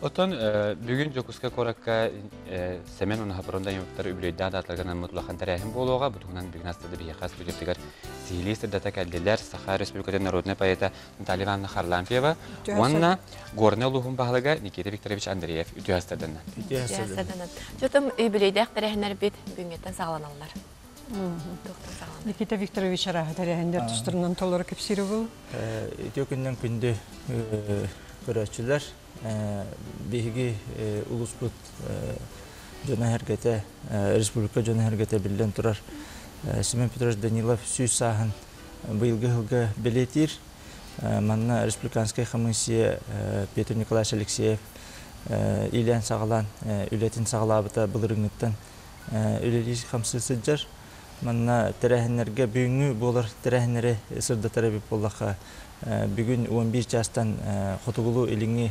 Otun bugün Jokuska Korakka semen onu haberonda yurtları übleyde adatlarından mutlakan tarihim buluğa butuğundan bugün hastada bir yakas büyüktüler sihili sırdata keldiler Sakha Respublika'da Narodne Payeta Nataliya Nakharlampiyeva Vanna Gorneluhun Bahlaga Nikita Viktorovich Andreyev üniversiteden. Jotum übleyde tarihler bit bugünden sağlananlar. Nikita Viktorovich tarihinde tuşturundan tolarak hepsiri bu. Dökünden günde görüşçüler Bihigi Ulusput Jona Hergete Respublika Jona Hergete bilen turar Simen Petrovich Danilov süz sahan bıyılgı hılgı biletir manna Respublikanskaya komissiya Petr Nikolaevich Alekseyev İlyan sağlan ületin sağlabıta bılırıngıttan üleliyiz kamsızıcar manna terehenlerge büyüngü bolar terehenleri sırda tarabip bollaka bugün 11 jastan Xotugulu ilini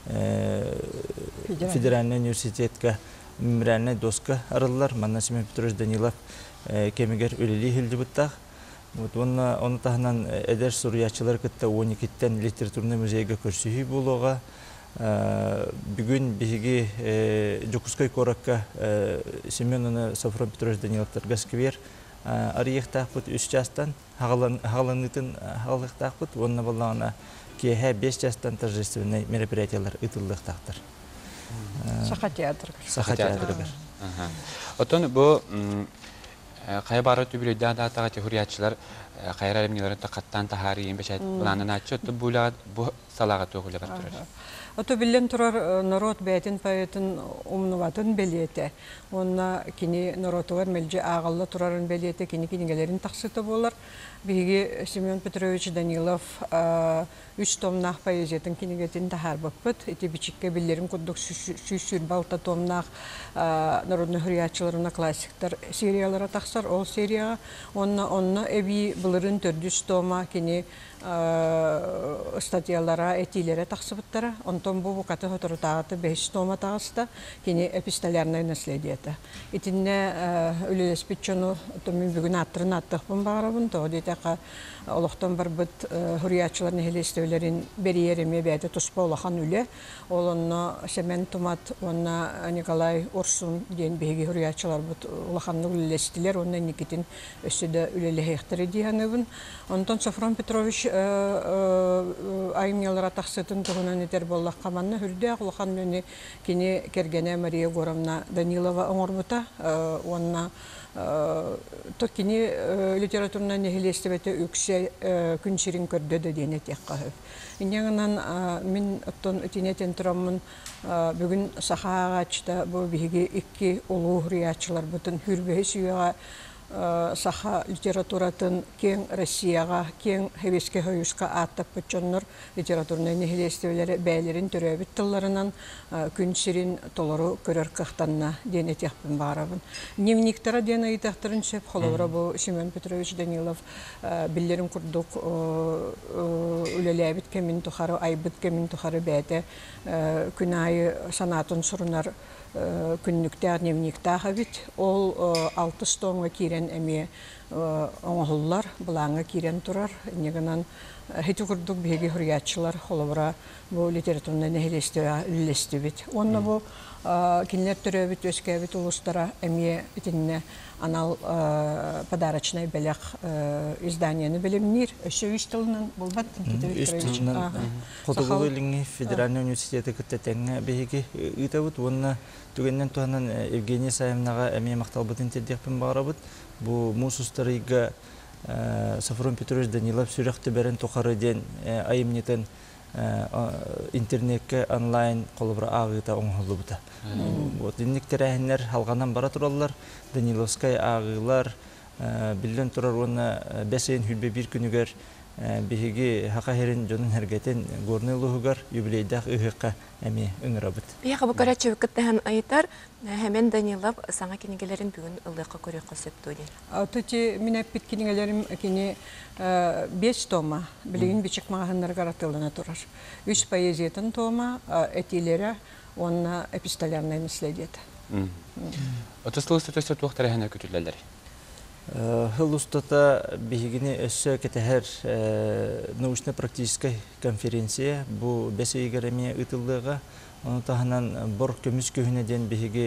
Federalny Üniversitetga Mimrane doska arılar. Manna Simen Petrovich Danilov kemiger öleli hildi buttaq. Onu tahnan eder Suriyaçılar kıtta 12'ten literatürne müzeyge körsühü buluğa. Bugün bihigi Jokuskay Korakka Simen onu Safron Petrovich Danilovtar gaskiver. Arıyıqtaq bud 3 jastan hağlanıtın hağlıqtaq bud. Onunla bollağına ki 5 jastan торжественный мероприятиялар ытылдықтақтыр. Sakha teatr. Sakha teatrı. Otun bu Kayabara tübülüde adatağıcı hürriyatçılar Kayar alimlerin takattan tahariyin beşayet bulanın açı otun bu salağa toğuyla batırır. Ото билен турар народ бәйтин паятын умнуватын белиете. Онна кини народуар мелже ағалла турарын белиете, кини-кинигелерин тақсыты болар. Биги Семен Петрович Данилов 3 томнақ поэзиятын кинигетін тахар баппыт. Эти бичикке биллерин куддук сүр балта томнақ народный хурриятчыларына классиктар сериялара тақсар. Ол серияға онна эби былырын 400 тома кини статьялара, этилere тақсыбыттара. Онтон bu katı fotoğrafı 5 тома тағыста, кини эпистолярное наследие. Итинне үлелеспитчону мен бүгүн аттырын аттықпын бағарабын, тоғдетақа олықтан бар бұд хурриятчыларын хелестеулерин бериереме бәді тұспа олақан үле. Олонна Семен Тумат, онна Николай Орсун ден беги хурриятчылар бұд олақанны үлелестілер, онна Никитин өсіді үлелехектері дейаныбын. Онтон Сафрон Петрович айымнялара тақсытын тұғынан етер боллақ қаманны хүрді ақылған өне кені кергене Мария Горовна Данилова оңырбыта. Онна то кені литературна нехелестебеті өксе күншерін көрді дейіне тек қағып. Инеңінен мен оттон өтінетен тұрамын бүгін Саха ағачта бұл бігі ikki ұлу хурриятчылар бұтын хүрбе сүйеға Саха литературатын кен Россияға, кен хевеске хойышқа аттап бұтчонныр литературны нехелестеулері бәйлерін түрәбіт тылларынан күн сирин толору көрір қықтанна ден етекпін барабын. Дневниктара ден айтақтырын сөп, қолауыра бұл Семен Петрович Данилов білдерін күрдік үлеләбіт кемін тұқары, айбыт кемін тұқары бәді күн айы санатын сұрынар күннүктәр дневниктағы бит. Ол 6 стоңға кирен әме оңғыллар, бұлаңға кирен тұрар. Негінен хеті күрдік беге хурриятчылар қолыбыра бұл литературны нәхелесті бит. Онна бұл кинлер түрі бит, өске бит ұлыстара әме бітінне анал подарочный бәлек изданияны білімнер. Өсі 3 тылынан бұл баттын Никита Викторович. 3 тылынан Xotugulu иліңі Федеральный университеті күттетәңі бейге ұйтабыт. Онна түгеннен туғанан Евгения Саевнаға әме мақтал бұтын тедекпін бағарабыт. Бұл мұсыстарыға Сафрон Петрович Данилов сүріқті бәрін тұқары ден айымнетін интернетке онлайн қолыбыра ағыта оңғылы бұта. Инніктер әйінлер халғанан бара тұралар, Даниловскай ағылар, білден тұрар оны бәсейін хүлбе бір күнігер бігеге хақахерін жонын әргетен горны ұлығығар юбилейдақ ұғыққа әме үңірабыт. Бияға бұл көрәтші өкіттіған айтар, әмен Данилов саңа кенегелерін бүгін ұлыққа көріққа сөпті. Тұте мен әппет кенегелерім 5 тома білеген бечік мағанлар қаратылына тұрар. 3 поэзиятын тома әтелері онына эпистолярное наследие. Отыстылысты төсті туақтары әне күтілелері? Хыл устата бігігіне өссі кетәхер научно-практической конференция бұ бәсейгереме ұтылдыға. Оны тағынан бор көміс көхінеден бігігі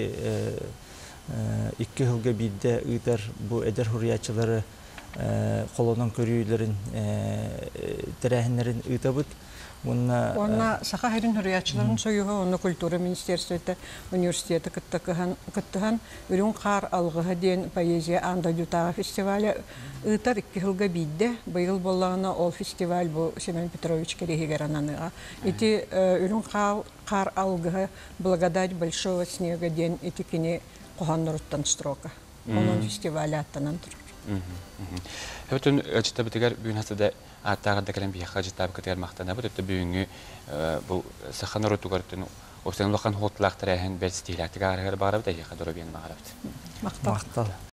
2 хылға бейді ұйтар бұ әдер хуриятчылары қолынан көрүйлерин тәрәһиннәрин ұйтабыт. Онна саха хәрин хөрриятчыларын союга, онна культура министерствота университеті кыттыхан үрін қар алғыға ден поэзия анда дютаға фестивалі ұйтар 2 хылға бейді. Бұйыл болағына ол фестиваль бұл Семен Петрович Керехигер ананыға. Эти үрін қар алғыға благодать большого снега ден эти кене қоғаннұрыттан строка. Onun festivali аттанан тұрыр. Bütün ölçüde bitigar bugün hasada attağında kalan bir hacıta bir kadar mahtana bu da bugünü bu sahan rotu gartın o sen lokan hotlak tarahen belstihlak tigar bağırıp da yakadoro bir mağarabı. Maqtal.